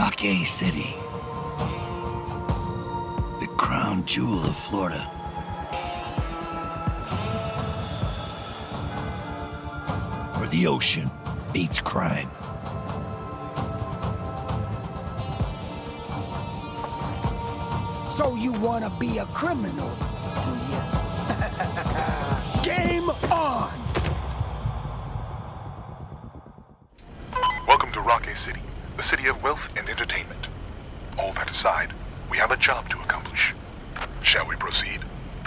Rockay City, the crown jewel of Florida. Where the ocean meets crime. So you wanna be a criminal, do you? Game on! Welcome to Rockay City, the city of wealth and entertainment. All that aside, we have a job to accomplish. Shall we proceed?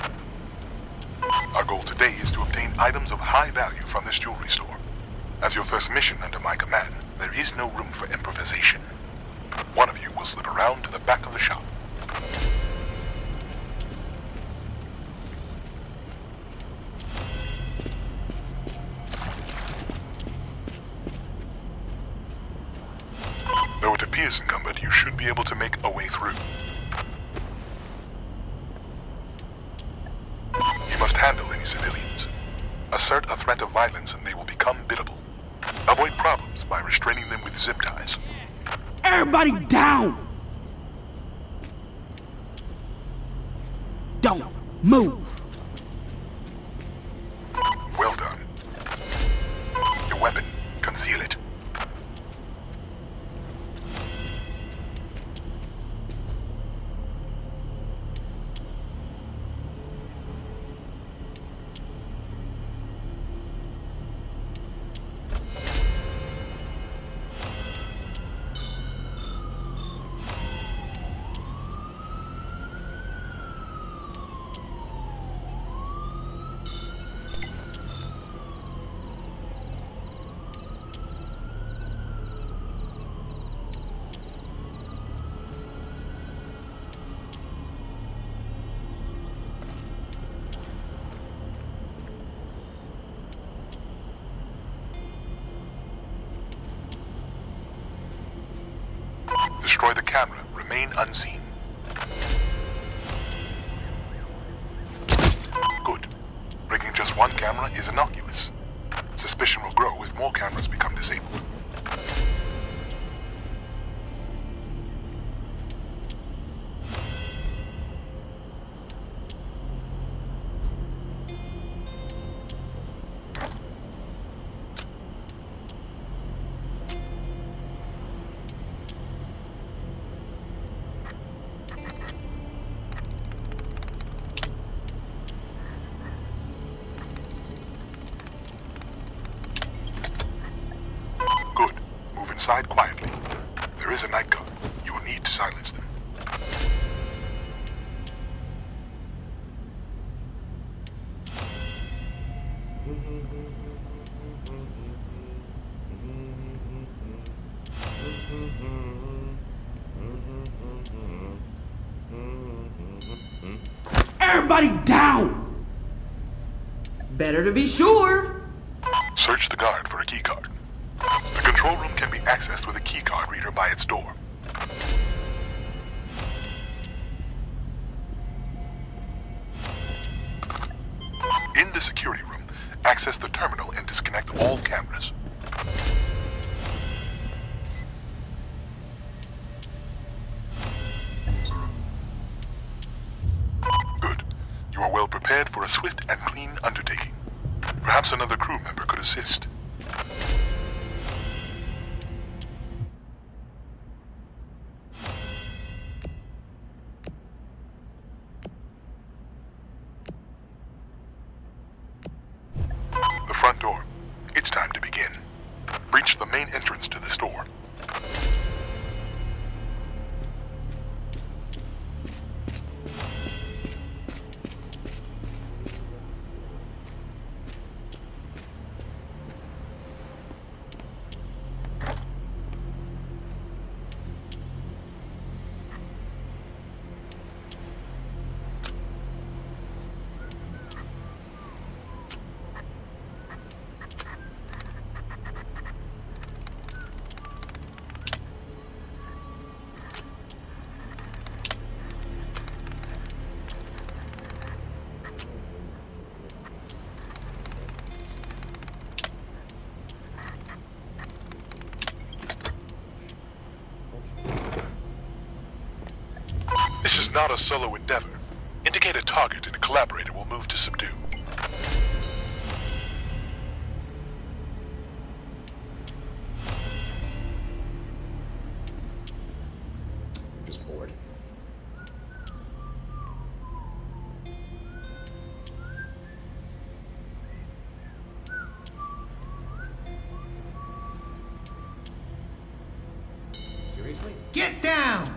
Our goal today is to obtain items of high value from this jewelry store. As your first mission under my command, there is no room for improvisation. One of you will slip around to the back of the shop. Though it appears encumbered, you should be able to make a way through. You must handle any civilians. Assert a threat of violence and they will become biddable. Avoid problems by restraining them with zip ties. Everybody down! Don't move! Well done. Your weapon, conceal it. Destroy the camera. Remain unseen. Good. Breaking just one camera is innocuous. Suspicion will grow if more cameras become disabled. Good. Move inside quietly. There is a night guard. You will need to silence them. Everybody down! Better to be sure. Search the guard for a keycard. The control room can be accessed with a keycard reader by its door. In the security room, access the terminal and disconnect all cameras. Good. You are well prepared for a swift and clean undertaking. Perhaps another crew member could assist. The front door. It's time to begin. Breach the main entrance to the store. is not a solo endeavor. Indicate a target and a collaborator will move to subdue. Just bored. Seriously? Get down!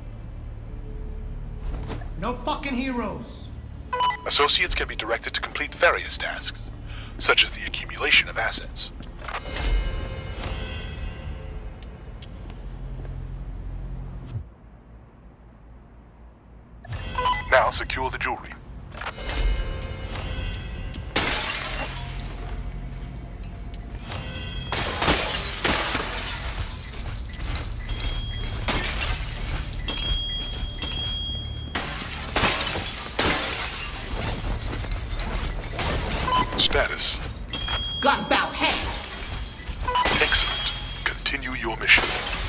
No fucking heroes! Associates can be directed to complete various tasks, such as the accumulation of assets. Now secure the jewelry. Status. Got about half! Excellent. Continue your mission.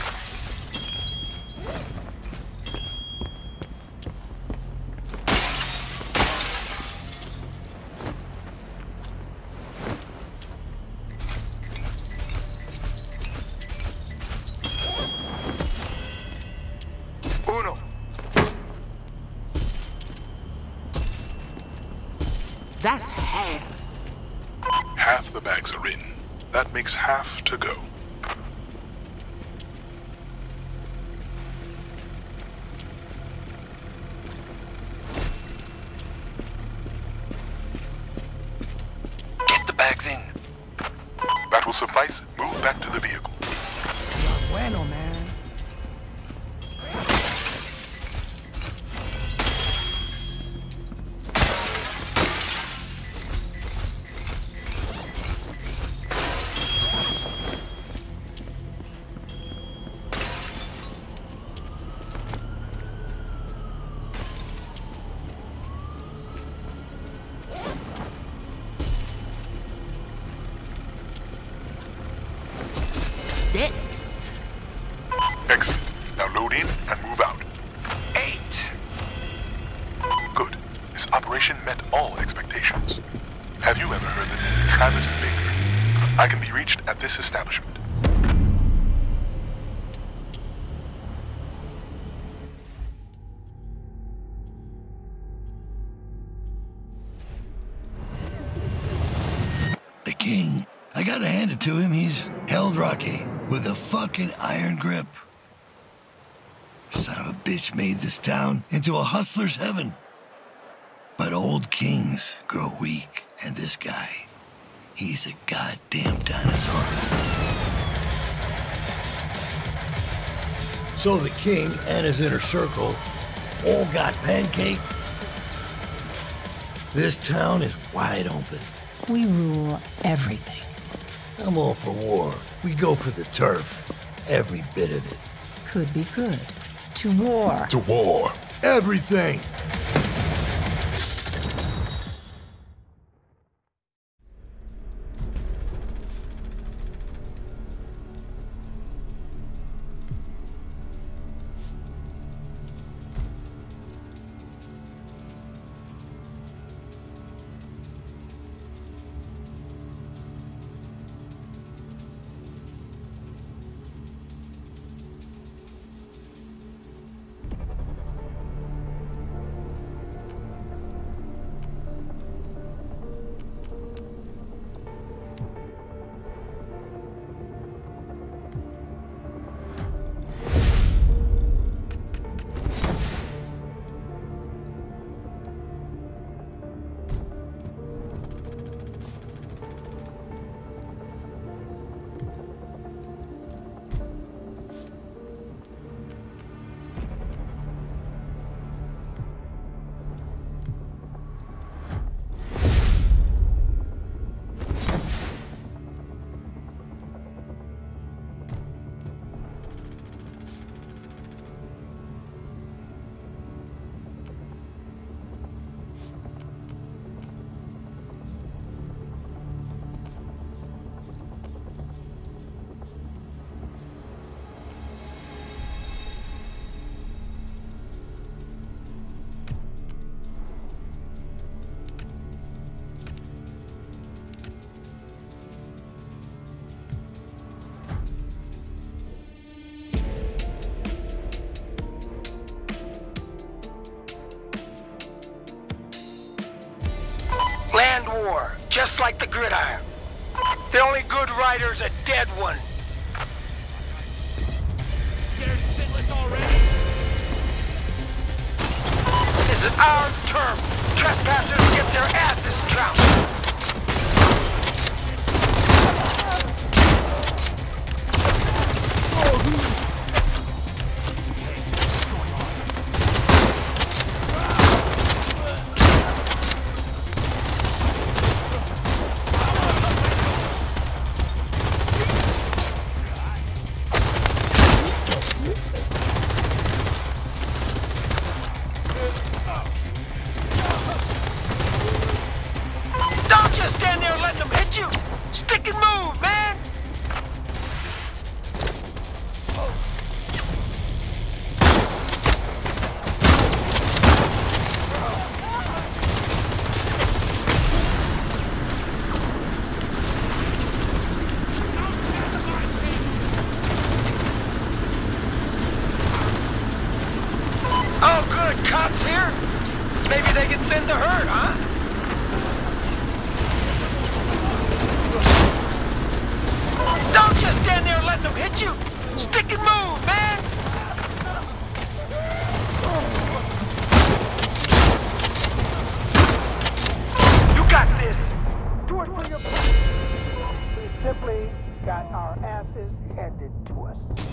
Uno. That's half! Half the bags are in. That makes half to go. Get the bags in. That will suffice. Move back to the vehicle. Bueno, man. Six! Excellent. Now load in and move out. 8. Good. This operation met all expectations. Have you ever heard the name Travis Baker? I can be reached at this establishment. The king. I gotta hand it to him. He's held Rocky with a fucking iron grip. Son of a bitch made this town into a hustler's heaven. But old kings grow weak, and this guy, he's a goddamn dinosaur. So the king and his inner circle all got pancaked. This town is wide open. We rule everything. I'm all for war. We go for the turf. Every bit of it. Could be good. To war. To war. Everything! war, just like the gridiron. The only good rider's a dead one. This is our turf. Trespassers get their asses trounced. Don't just stand there and let them hit you! Stick and move, man! Oh, good, cops here? Maybe they can thin the herd, huh? Don't just stand there and let them hit you! Stick and move, man! You got this! Do it for your... We simply got our asses handed to us.